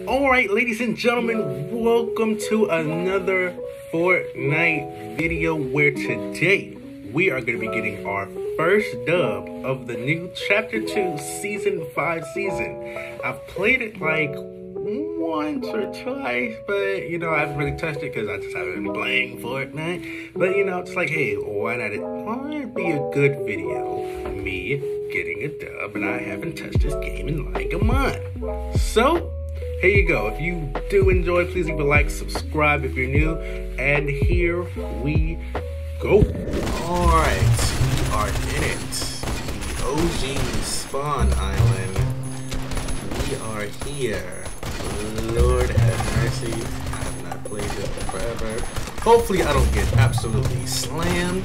Alright, ladies and gentlemen, welcome to another Fortnite video where today we are going to be getting our first dub of the new Chapter 2 Season 5 season. I've played it like once or twice, but I haven't really touched it because I just haven't been playing Fortnite. But it's like, hey, why not be a good video? Me getting a dub and I haven't touched this game in like a month. So, here you go. If you do enjoy, please leave a like, subscribe if you're new, and here we go. Alright, we are in it. The OG Spawn Island. We are here. Lord have mercy. I have not played this forever. Hopefully I don't get absolutely slammed.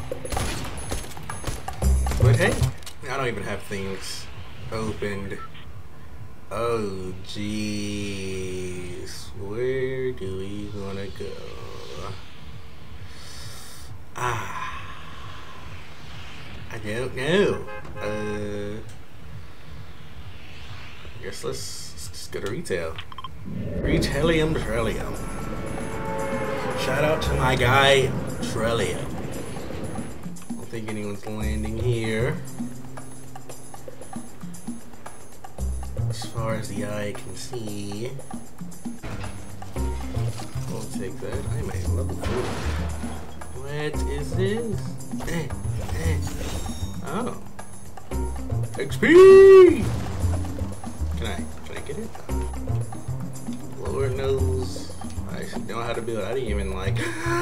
But hey, I don't even have things opened. Oh jeez, where do we wanna go? I don't know. I guess let's just go to retail. Retalium Trillium. Shout out to my guy Trillium. I don't think anyone's landing here. As far as the eye can see. I'll take that. I'm a level 4. What is this? Oh. XP! Can I get it? Lord knows I actually know how to build. I didn't even like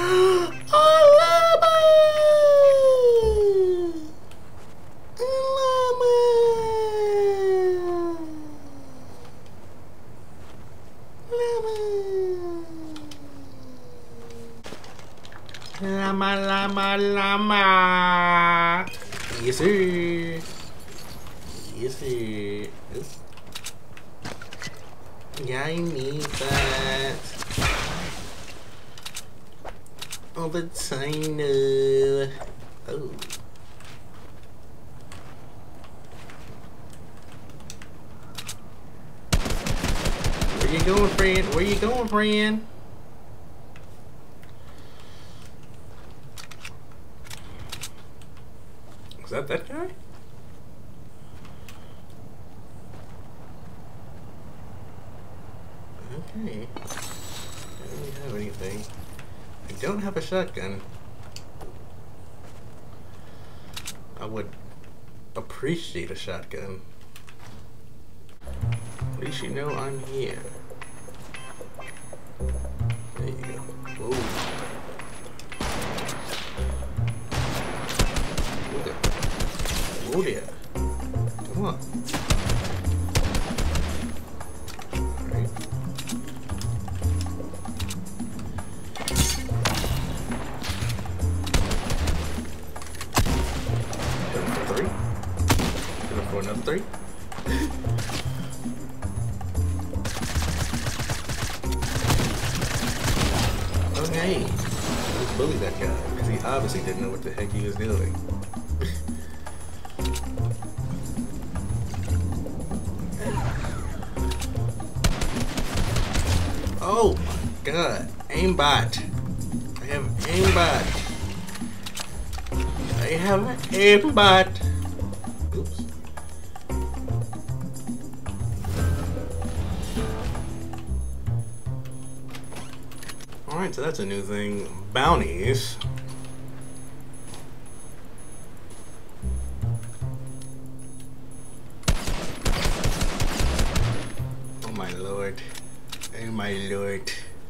Llama. Yes, sir. Yes, sir. Yeah, I need that. All the time, no. Oh. Where you going, friend? Where you going, friend? Is that guy? Okay. I don't really have anything. I don't have a shotgun. I would appreciate a shotgun. At least you know I'm here. There you go. Whoa. Oh dear. Come on. Alright. Going for 3. Going for another 3. Okay. Let's bully that guy, because he obviously didn't know what the heck he was doing. Oh my god, aimbot. I have aimbot. I have aimbot. Oops. Alright, so that's a new thing. Bounties. Oh my lord. Oh my lord.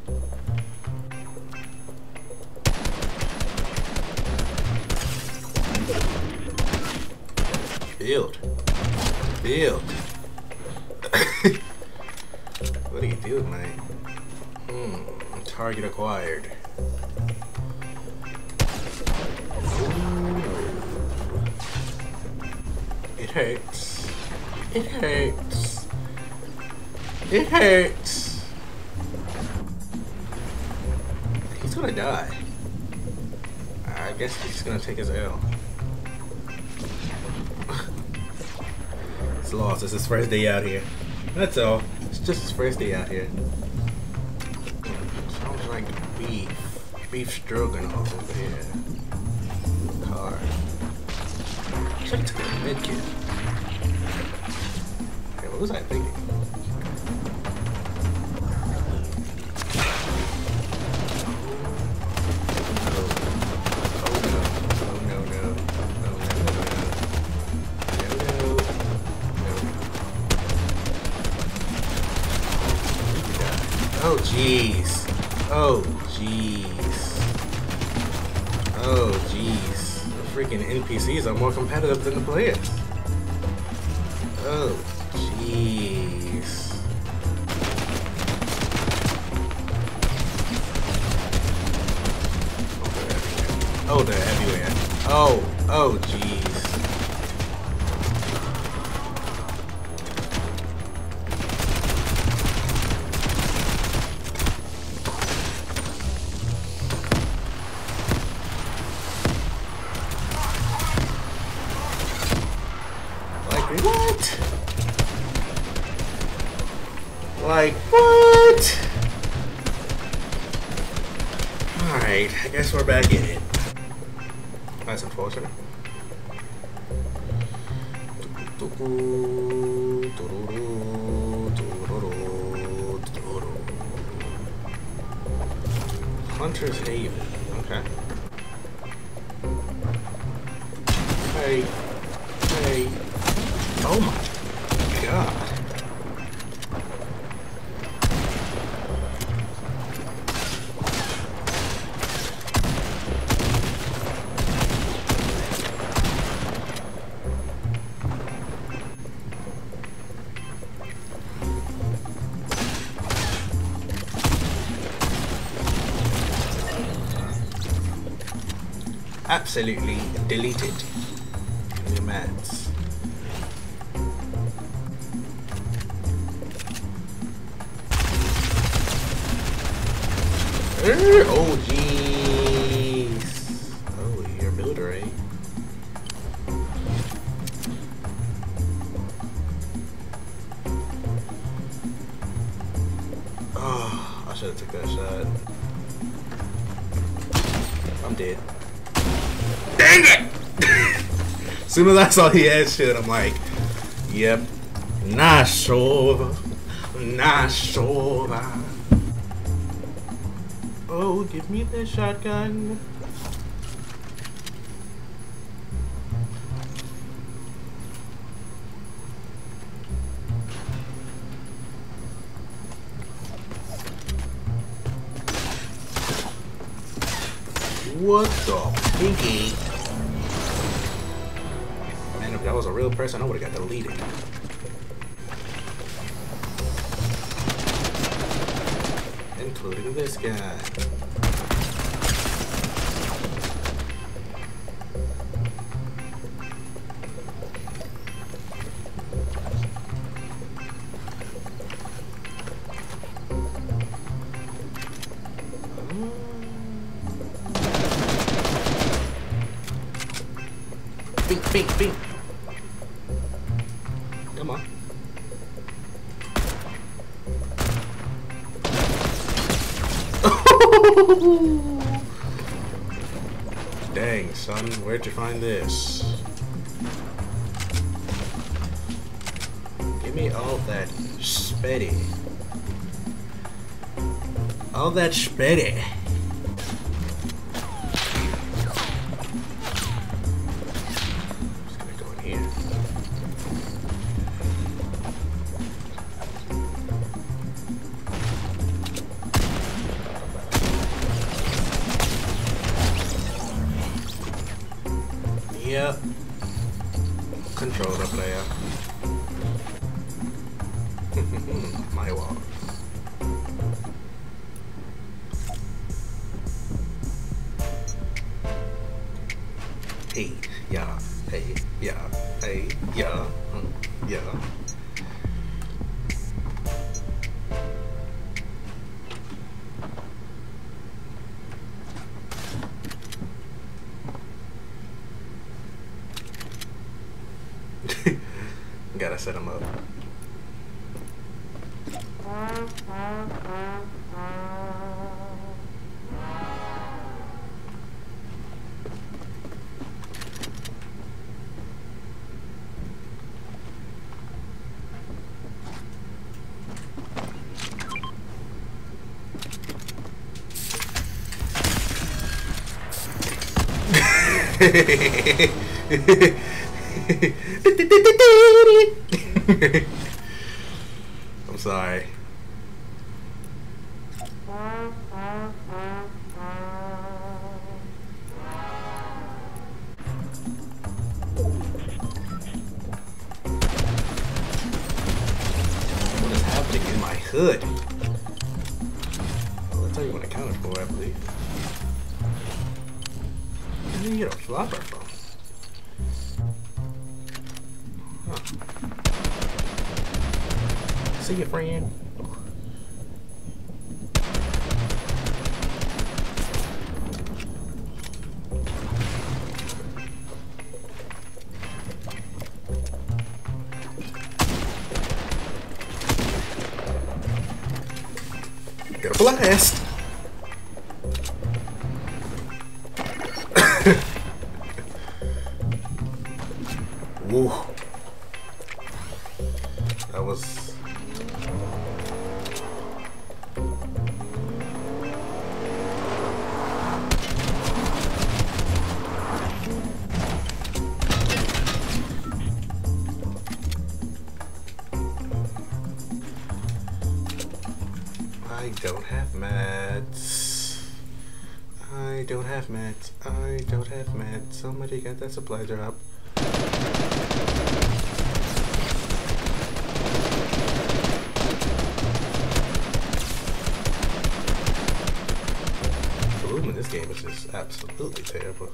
Build. Build. What are you doing, man? Target acquired. Ooh. It hurts. It hurts. It hurts. He's gonna die. I guess he's gonna take his L. It's lost. It's his first day out here. That's all. It's just his first day out here. Sounds like beef. Beef stroganoff over here. Car. Check to the medkit. Okay, what was I thinking? Oh jeez. Oh jeez. Oh jeez. The freaking NPCs are more competitive than the players. Oh jeez. Oh, they're everywhere. Oh jeez. What? Like, what? Alright, I guess we're back in it. That's unfortunate. Hunter's Haven. Okay. Hey. Hey. Oh my god. Absolutely deleted. Your mats. Oh jeez. Oh, you're a builder, eh? Oh, I should have took that shot. I'm dead. Dang it! As soon as I saw he had shit, I'm like, yep, not sure. Not sure. Oh, give me the shotgun. What the pinky? Man, if that was a real person, I would have got deleted. Including this guy. Bink, bink, bink. Come on. Dang, son, where'd you find this? Give me all that spetty. All that spetty. Just gonna go in here. Yep. Controller player. My wall. Hey, yeah, hey, yeah, hey, yeah, yeah. Gotta set him up. I'm sorry. What is happening in my hood? Well, that's everyone accounted for, I believe. Where did you get a flopper from? Huh. See you, friend. Got a blast. Woo. That was... I don't have mats. I don't have mats. I don't have mats. Somebody got that supply drop. The loot in this game is just absolutely terrible.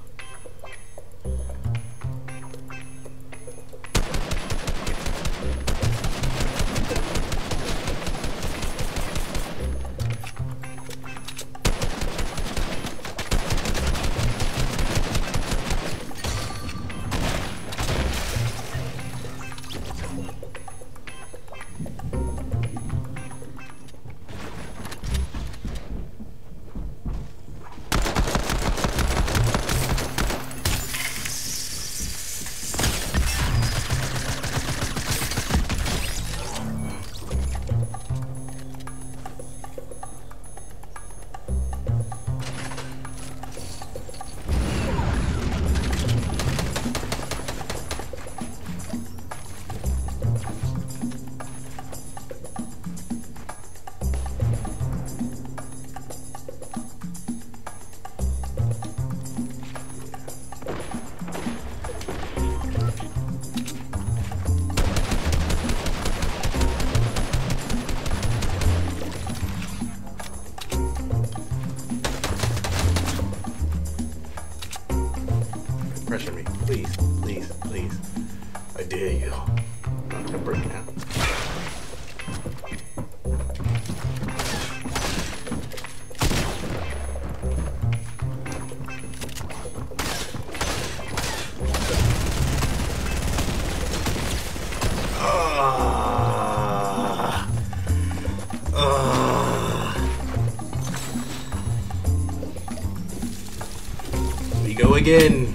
Pressure me, please, please, please. I dare you. Not to break now. We go again.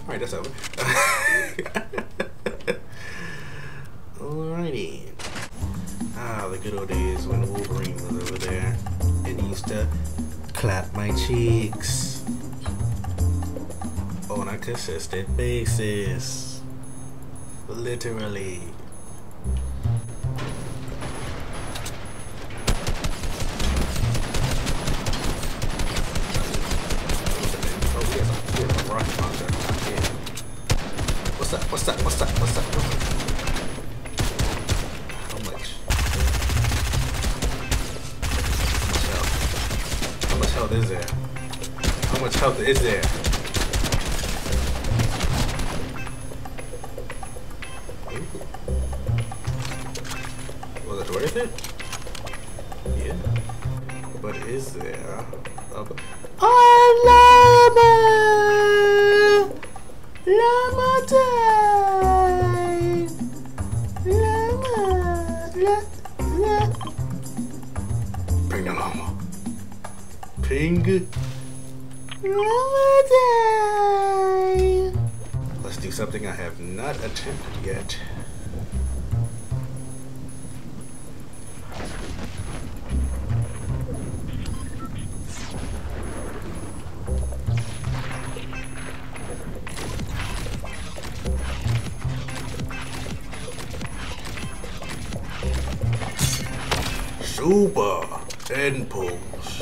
Alright, that's over. Alrighty. Ah, the good old days when Wolverine was over there and he used to clap my cheeks on a consistent basis. Literally. What's up? How much? How much health is there? How much health is there? Was it worth it? Yeah. But is there a llama? Llama time! Llama! Bring the llama. Ping. Llama time! Let's do something I have not attempted yet. Super and pulse.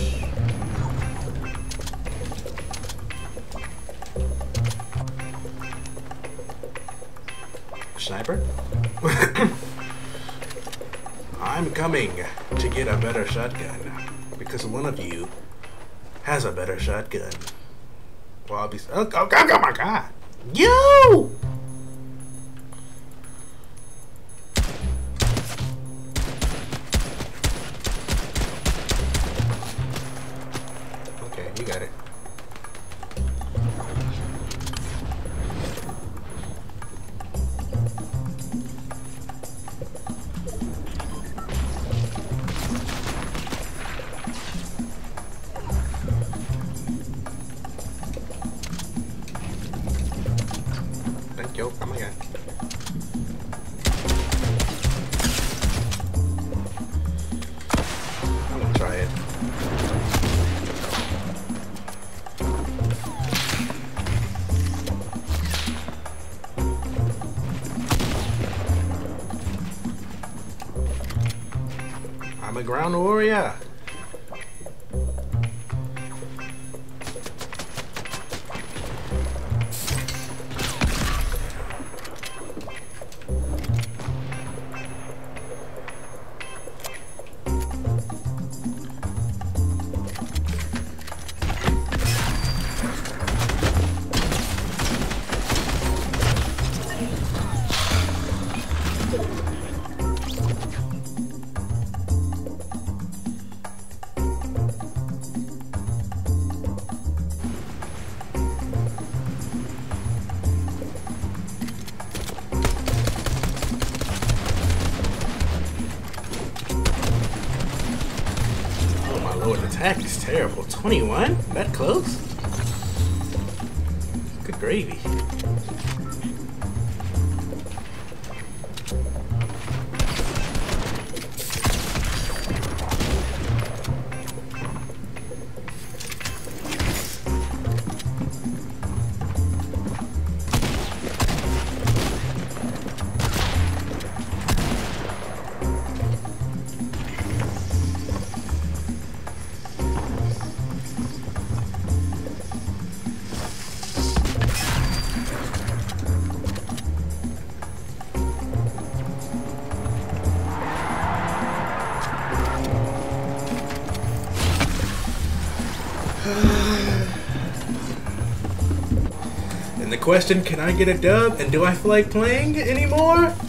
Sniper? I'm coming to get a better shotgun because one of you has a better shotgun. Well, I'll be. Oh my god! Yo! You got it. Thank you. Oh my god. I'm gonna try it. I'm a ground warrior. Oh, attack is terrible. 21? That close? Good gravy. And the question, can I get a dub? And do I feel like playing anymore?